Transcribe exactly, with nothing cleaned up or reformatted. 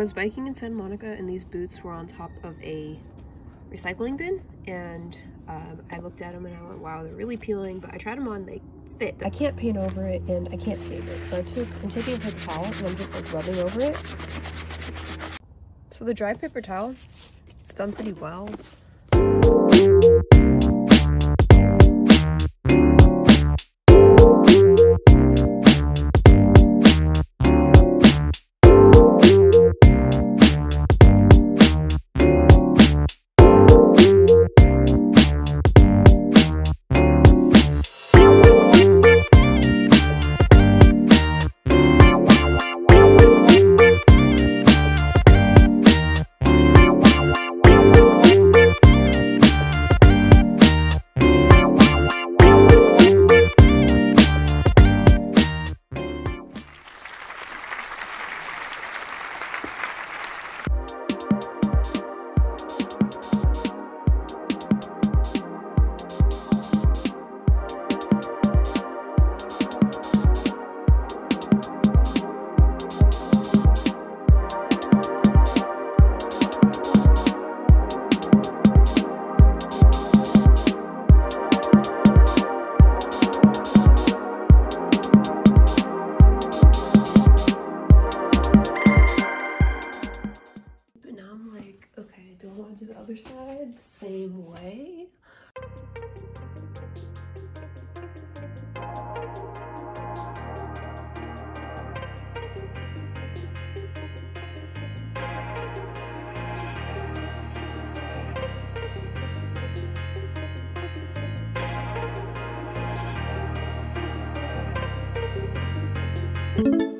was biking in Santa Monica and these boots were on top of a recycling bin, and um, I looked at them and I went, wow, they're really peeling, but I tried them on, they fit. I can't paint over it and I can't save it, so I took, I'm taking a paper towel and I'm just like rubbing over it. So the dry paper towel, it's done pretty well. Do I want to do the other side the same way? Thank you.